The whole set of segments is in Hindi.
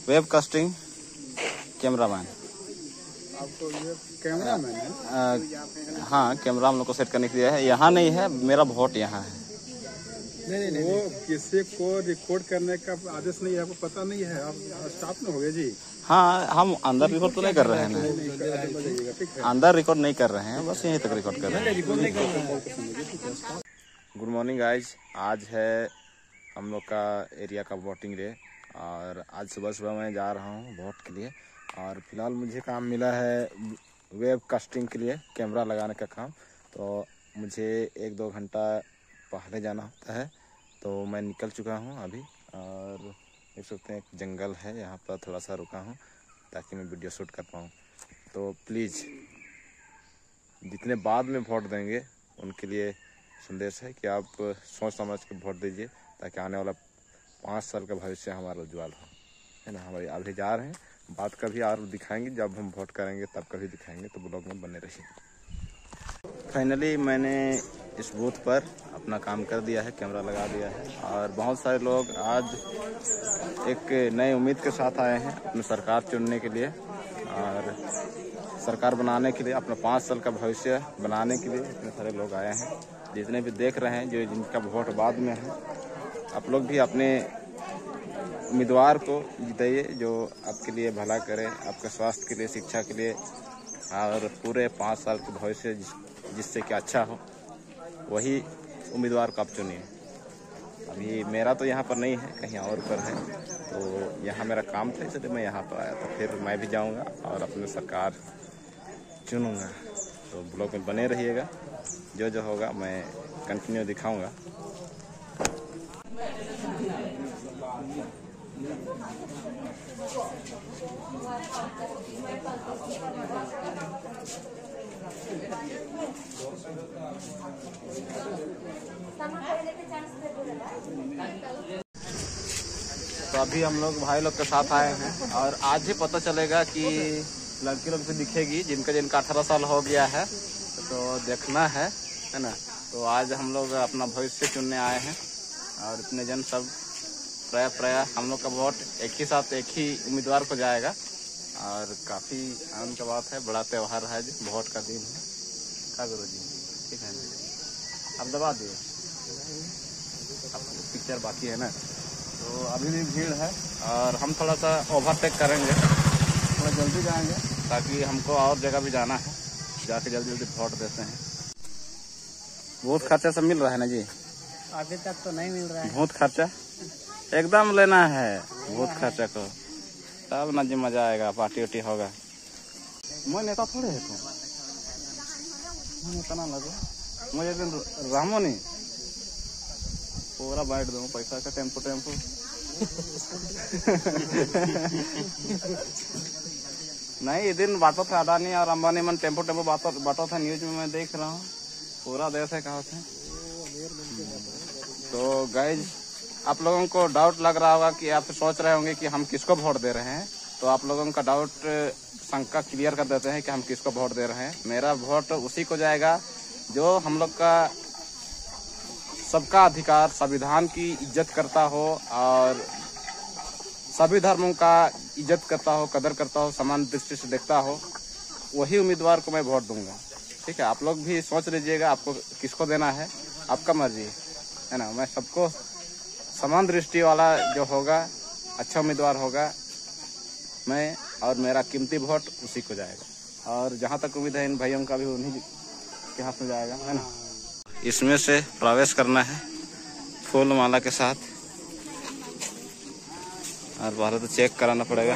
Web casting cameraman. आपको ये कैमरामैन है? हाँ, कैमरा हम लोग को सेट करने के लिए है। यहाँ नहीं है, मेरा वोट यहाँ है। नहीं, वो किसी को रिकॉर्ड करने का आदेश नहीं है, आपको पता नहीं है? आप स्टाफ में हो गए जी? हाँ, हम अंदर रिकॉर्ड तो नहीं कर रहे हैं ना, अंदर रिकॉर्ड नहीं कर रहे हैं, बस यहीं तक रिकॉर्ड कर रहे हैं। गुड मॉर्निंग गाइज, आज है हम लोग का एरिया का वोटिंग डे और आज सुबह सुबह मैं जा रहा हूँ वोट के लिए। और फिलहाल मुझे काम मिला है वेब कास्टिंग के लिए, कैमरा लगाने का काम। तो मुझे 1-2 घंटा पहले जाना होता है, तो मैं निकल चुका हूँ अभी। और देख सकते हैं एक जंगल है, यहाँ पर थोड़ा सा रुका हूँ ताकि मैं वीडियो शूट कर पाऊँ। तो प्लीज़ जितने बाद में वोट देंगे उनके लिए संदेश है कि आप सोच समझ के वोट दीजिए, ताकि आने वाला 5 साल का भविष्य हमारा उज्ज्वल हो, है ना। हमारे अभी जा रहे हैं, बात कभी और दिखाएंगे, जब हम वोट करेंगे तब कभी दिखाएंगे, तो ब्लॉग में बने रहिए। फाइनली मैंने इस बूथ पर अपना काम कर दिया है, कैमरा लगा दिया है। और बहुत सारे लोग आज एक नई उम्मीद के साथ आए हैं अपनी सरकार चुनने के लिए और सरकार बनाने के लिए, अपना 5 साल का भविष्य बनाने के लिए इतने सारे लोग आए हैं। जितने भी देख रहे हैं, जो जिनका वोट बाद में है, आप लोग भी अपने उम्मीदवार को जिताइए जो आपके लिए भला करे, आपके स्वास्थ्य के लिए, शिक्षा के लिए और पूरे 5 साल के भविष्य जिससे कि अच्छा हो, वही उम्मीदवार को आप चुनिए। अभी मेरा तो यहाँ पर नहीं है, कहीं और पर है, तो यहाँ मेरा काम था इसलिए मैं यहाँ पर आया था। फिर मैं भी जाऊँगा और अपनी सरकार चुनूँगा। तो ब्लॉग में बने रहिएगा, जो जो होगा मैं कंटिन्यू दिखाऊँगा। तो अभी हम लोग भाई लोग के साथ आए हैं और आज ही पता चलेगा कि लड़की लोग भी दिखेगी जिनका 18 साल हो गया है, तो देखना है ना। तो आज हम लोग अपना भविष्य चुनने आए हैं और इतने जन सब प्राय हम लोग का वोट एक ही साथ एक ही उम्मीदवार को जाएगा। और काफ़ी आनंद का बात है, बड़ा त्यौहार है, वोट का दिन है। क्या गुरु जी, ठीक है ना, अब दबा दिए, अब पिक्चर बाकी है ना। तो अभी भी भीड़ है और हम थोड़ा सा ओवरटेक करेंगे, थोड़ा जल्दी जाएंगे ताकि हमको और जगह भी जाना है, जाके जल्दी जल्दी वोट देते हैं। बहुत खर्चा सब मिल रहा है ना जी? अभी तक तो नहीं मिल रहा है। बहुत खर्चा एकदम लेना है, बहुत खर्चा को, तब ना जी मजा आएगा, पार्टी वार्टी होगा। मैं नेता थोड़े है तू, मैं नेता ना लगो, मुझे दिन रामो नहीं पूरा बैठ दूँ पैसा का टेम्पो नहीं, ये दिन बांटो था अडानी और अंबानी मन टेम्पो बांटो था, न्यूज में मैं देख रहा हूँ, पूरा देश है कहा से। तो गाइज आप लोगों को डाउट लग रहा होगा कि आप सोच रहे होंगे कि हम किसको वोट दे रहे हैं, तो आप लोगों का डाउट शंका क्लियर कर देते हैं कि हम किसको वोट दे रहे हैं। मेरा वोट उसी को जाएगा जो हम लोग का सबका अधिकार, संविधान की इज्जत करता हो और सभी धर्मों का इज्जत करता हो, कदर करता हो, समान दृष्टि से देखता हो, वही उम्मीदवार को मैं वोट दूंगा। ठीक है, आप लोग भी सोच लीजिएगा आपको किसको देना है, आपका मर्जी है ना। मैं सबको समान दृष्टि वाला जो होगा, अच्छा उम्मीदवार होगा, मैं और मेरा कीमती वोट उसी को जाएगा। और जहाँ तक उम्मीद है इन भाइयों का भी उन्हीं के हाथ में जाएगा, है ना। इसमें से प्रवेश करना है फूल माला के साथ और पहले तो चेक कराना पड़ेगा।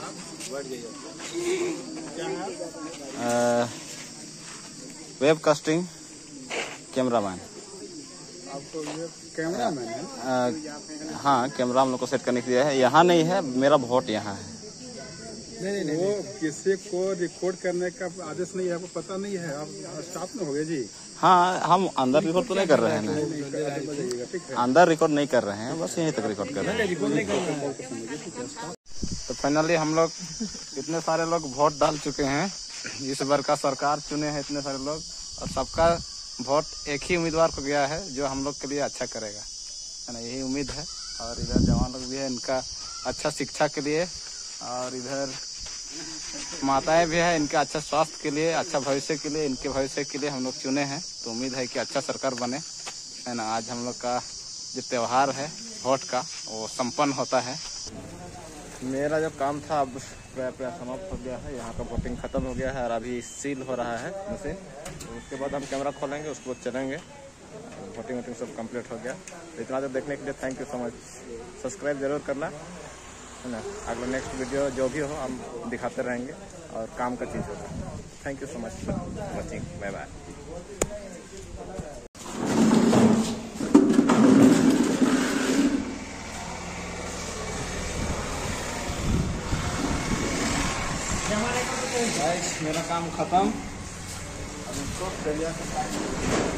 Web casting cameraman. आपको ये कैमरामैन है? हाँ, कैमरा हम लोग को सेट करने के लिए है। यहाँ नहीं है, मेरा वोट यहाँ है। नहीं, वो किसी को रिकॉर्ड करने का आदेश नहीं है, आपको पता नहीं है? आप स्टाफ में हो गए जी? हाँ, हम अंदर रिकॉर्ड तो नहीं कर रहे हैं ना, अंदर रिकॉर्ड नहीं कर रहे हैं, बस यहीं तक रिकॉर्ड कर रहे हैं। तो फाइनली हम लोग इतने सारे लोग वोट डाल चुके हैं, इस बार का सरकार चुने हैं इतने सारे लोग, और सबका वोट एक ही उम्मीदवार को गया है जो हम लोग के लिए अच्छा करेगा, है ना, यही उम्मीद है। और इधर जवान लोग भी है, इनका अच्छा शिक्षा के लिए, और इधर माताएं भी है, इनके अच्छा स्वास्थ्य के लिए, अच्छा भविष्य के लिए, इनके भविष्य के लिए हम लोग चुने हैं। तो उम्मीद है कि अच्छा सरकार बने, है ना। आज हम लोग का जो त्यौहार है वोट का वो संपन्न होता है। मेरा जो काम था अब प्राय समाप्त हो गया है। यहाँ का वोटिंग खत्म हो गया है और अभी सील हो रहा है मशीन। तो उसके बाद हम कैमरा खोलेंगे, उसके बाद चलेंगे। वोटिंग सब कंप्लीट हो गया। तो इतना देर देखने के लिए thank you so much. Subscribe जरूर करना, है ना। अगला नेक्स्ट वीडियो जो भी हो हम दिखाते रहेंगे और काम का चीज़ होगा। Thank you so much for watching. Bye bye. मेरा काम खत्म। अब इसको